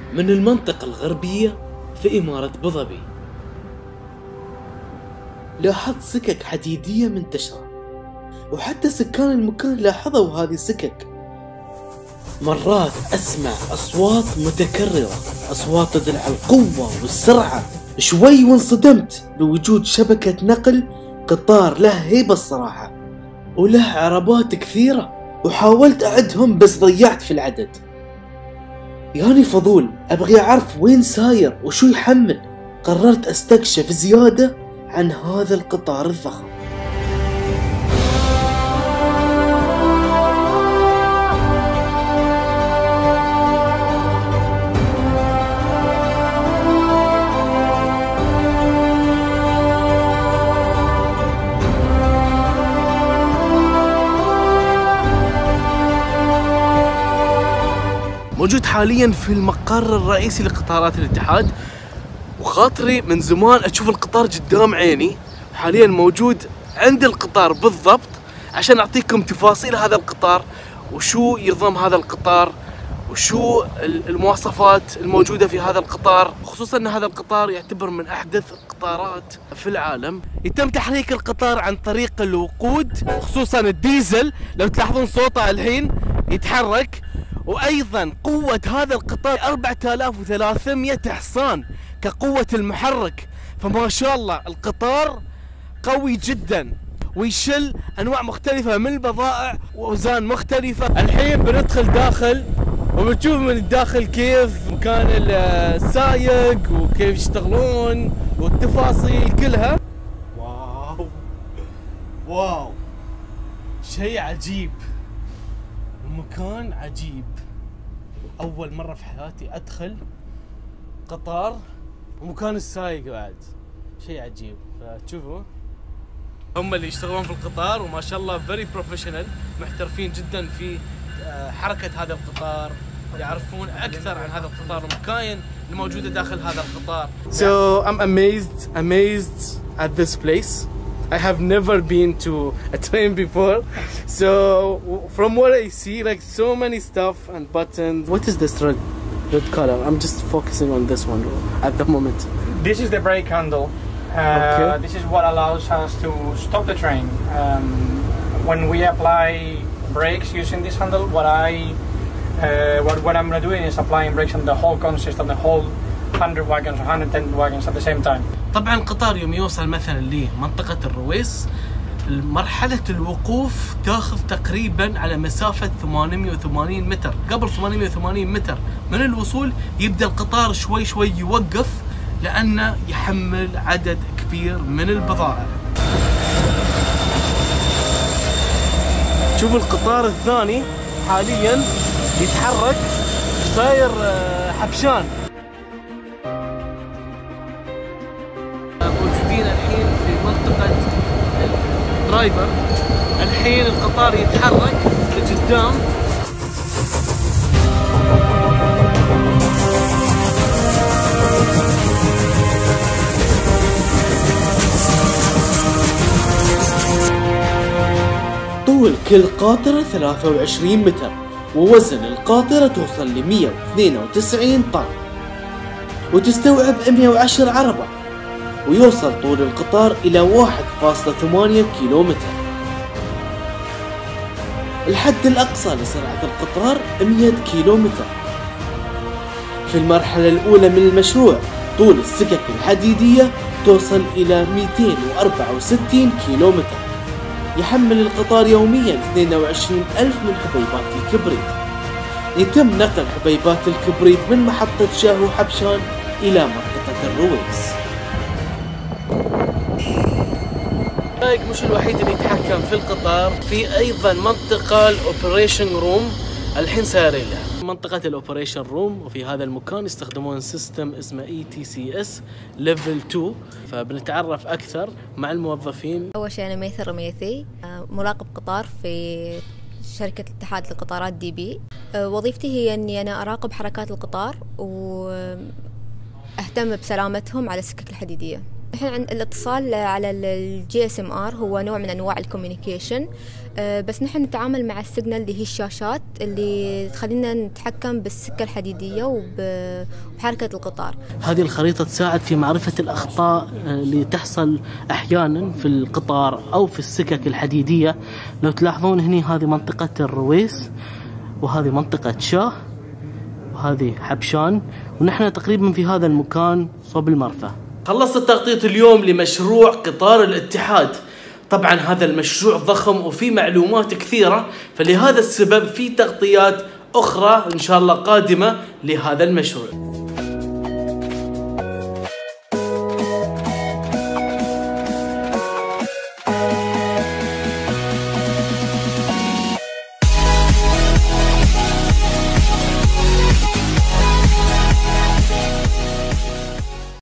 من المنطقة الغربية في إمارة أبوظبي. لاحظت سكك حديدية منتشرة، وحتى سكان المكان لاحظوا هذه السكك. مرات أسمع أصوات متكررة، أصوات تدل على القوة والسرعة. شوي وانصدمت بوجود شبكة نقل قطار له هيبة الصراحة، وله عربات كثيرة، وحاولت أعدهم بس ضيعت في العدد. يعني فضول أبغي أعرف وين ساير وشو يحمل. قررت أستكشف زيادة عن هذا القطار الضخم. موجود حاليا في المقر الرئيسي لقطارات الاتحاد، وخاطري من زمان اشوف القطار قدام عيني. حاليا موجود عند القطار بالضبط عشان اعطيكم تفاصيل هذا القطار، وشو ينظم هذا القطار، وشو المواصفات الموجودة في هذا القطار، خصوصا ان هذا القطار يعتبر من احدث القطارات في العالم. يتم تحريك القطار عن طريق الوقود، خصوصا الديزل. لو تلاحظون صوته الحين يتحرك. وايضا قوة هذا القطار 4300 حصان كقوة المحرك، فما شاء الله القطار قوي جدا، ويشل انواع مختلفة من البضائع واوزان مختلفة. الحين بندخل داخل وبتشوف من الداخل كيف مكان السايق وكيف يشتغلون والتفاصيل كلها. واو واو، شيء عجيب، المكان عجيب. أول مرة في حياتي أدخل قطار ومكان السايق بعد، شيء عجيب. فتشوفوا هم اللي يشتغلون في القطار، وما شاء الله very professional، محترفين جدا في حركة هذا القطار، يعرفون أكثر عن هذا القطار والمكاين الموجودة داخل هذا القطار. So I'm amazed at this place. I have never been to a train before, so from what I see, like so many stuff and buttons. What is this red color? I'm just focusing on this one at the moment. This is the brake handle. Okay. This is what allows us to stop the train. When we apply brakes using this handle, what I'm doing is applying brakes on the whole consist of the whole 100 wagons or 110 wagons at the same time. طبعا القطار يوم يوصل مثلا لمنطقة الرويس، مرحلة الوقوف تاخذ تقريبا على مسافة 880 متر. قبل 880 متر من الوصول يبدأ القطار شوي شوي يوقف، لأنه يحمل عدد كبير من البضائع. شوف القطار الثاني حاليا يتحرك، صاير حبشان. موجودين الحين في منطقة الدرايفر. الحين القطار يتحرك لقدام. طول كل قاطرة 23 متر، ووزن القاطرة توصل ل 192 طن، وتستوعب 110 عربة، ويوصل طول القطار إلى 1.8 كيلومتر. الحد الأقصى لسرعة القطار 100 كيلومتر. في المرحلة الأولى من المشروع طول السكك الحديدية توصل إلى 264 كيلومتر. يحمل القطار يوميا 22,000 من حبيبات الكبريت. يتم نقل حبيبات الكبريت من محطة شاهو حبشان إلى منطقة الرويس. السائق مش الوحيد اللي يتحكم في القطار، في أيضا منطقة الأوبريشن روم الحين سايرين لها. منطقة الأوبريشن روم، وفي هذا المكان يستخدمون سيستم اسمه ETCS ليفل 2. فبنتعرف أكثر مع الموظفين. أول شيء أنا ميثر رميثي، مراقب قطار في شركة الاتحاد لقطارات DB. وظيفتي هي أني أنا أراقب حركات القطار وأهتم بسلامتهم على السكك الحديدية. الحين عند الاتصال على الGSMR هو نوع من أنواع الكوميونيكيشن، بس نحن نتعامل مع السيجنال اللي هي الشاشات اللي تخلينا نتحكم بالسكة الحديدية وبحركة القطار. هذه الخريطة تساعد في معرفة الأخطاء اللي تحصل أحيانا في القطار أو في السكك الحديدية. لو تلاحظون هني هذه منطقة الرويس، وهذه منطقة شاه، وهذه حبشان، ونحن تقريبا في هذا المكان صوب المرفأ. خلصت تغطية اليوم لمشروع قطار الاتحاد. طبعا هذا المشروع ضخم وفيه معلومات كثيرة، فلهذا السبب في تغطيات أخرى إن شاء الله قادمة لهذا المشروع.